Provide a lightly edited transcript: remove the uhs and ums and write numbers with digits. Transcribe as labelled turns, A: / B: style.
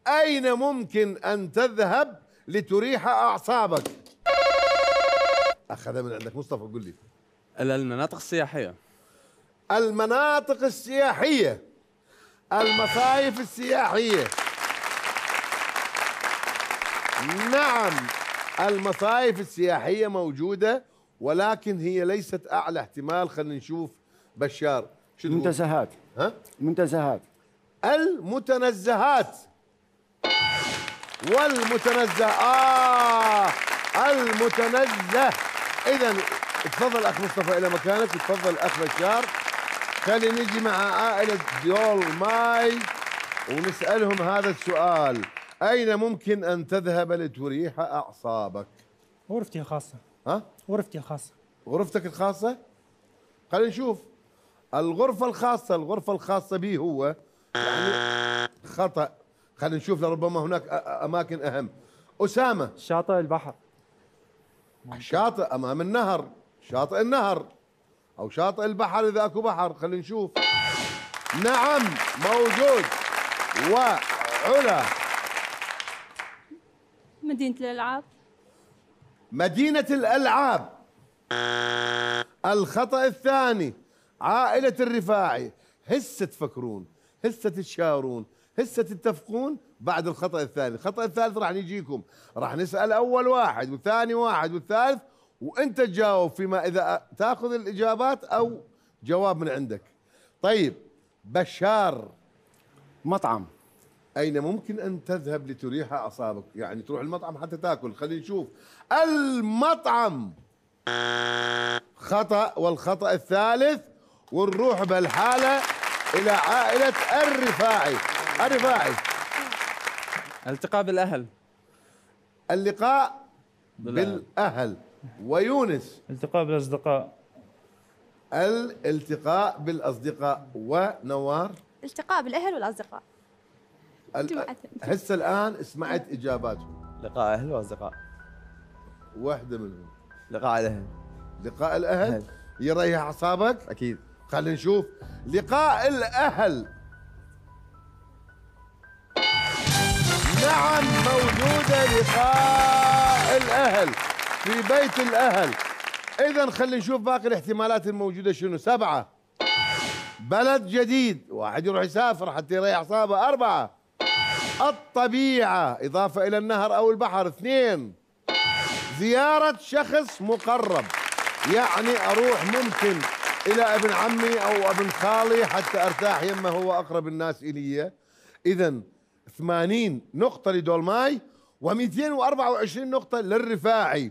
A: أين ممكن أن تذهب لتريح أعصابك؟ أخذها من عندك مصطفى، قل لي.
B: المناطق السياحية.
A: المناطق السياحية، المصايف السياحية. نعم، المصايف السياحية موجودة، ولكن هي ليست أعلى احتمال. خلينا نشوف بشار.
C: منتزهات.
A: ها؟
C: منتزهات.
A: المتنزهات. والمتنزه المتنزه. إذا تفضل أخ مصطفى إلى مكانك، تفضل أخ بشار. خلينا نجي مع عائلة دولماي ونسألهم هذا السؤال: أين ممكن أن تذهب لتريح أعصابك؟
D: غرفتي الخاصة.
A: ها؟
D: غرفتي الخاصة.
A: غرفتك الخاصة؟ خلينا نشوف. الغرفة الخاصة به هو يعني خطأ. خلينا نشوف، لربما هناك أماكن أهم. أسامة.
D: شاطئ البحر.
A: شاطئ أمام النهر، شاطئ النهر أو شاطئ البحر إذا أكو بحر. خلينا نشوف. نعم موجود. وعلا.
E: مدينة الألعاب.
A: مدينة الألعاب. الخطأ الثاني. عائلة الرفاعي. هسه تفكرون، هسه تتشاورون، هسه تتفقون بعد الخطأ الثاني. الخطأ الثالث راح نجيكم، راح نسأل أول واحد وثاني واحد والثالث، وأنت تجاوب فيما إذا تأخذ الإجابات أو جواب من عندك. طيب بشار.
C: مطعم.
A: أين ممكن أن تذهب لتريح أعصابك؟ يعني تروح المطعم حتى تاكل. خلينا نشوف. المطعم خطأ، والخطأ الثالث. ونروح بالحالة إلى عائلة الرفاعي. الرفاعي.
B: التقاء بالأهل.
A: اللقاء بالأهل. ويونس.
D: التقاء بالأصدقاء.
A: الالتقاء بالأصدقاء. ونوار.
E: التقاء بالأهل والأصدقاء.
A: هسه الآن سمعت إجاباتهم.
F: لقاء أهل وأصدقاء.
A: واحدة منهم
F: لقاء الأهل.
A: لقاء الأهل يريح أعصابك؟
F: أكيد.
A: خلينا نشوف. لقاء الأهل. نعم موجودة لقاء الأهل في بيت الأهل. إذا خلينا نشوف باقي الاحتمالات الموجودة شنو. 7. بلد جديد، واحد يروح يسافر حتى يريح أعصابه. 4. الطبيعة إضافة إلى النهر أو البحر. 2. زيارة شخص مقرب، يعني أروح ممكن إلى ابن عمي أو ابن خالي حتى أرتاح يمه، هو أقرب الناس إلي. إذا 80 نقطة لدولماي و224 نقطة للرفاعي.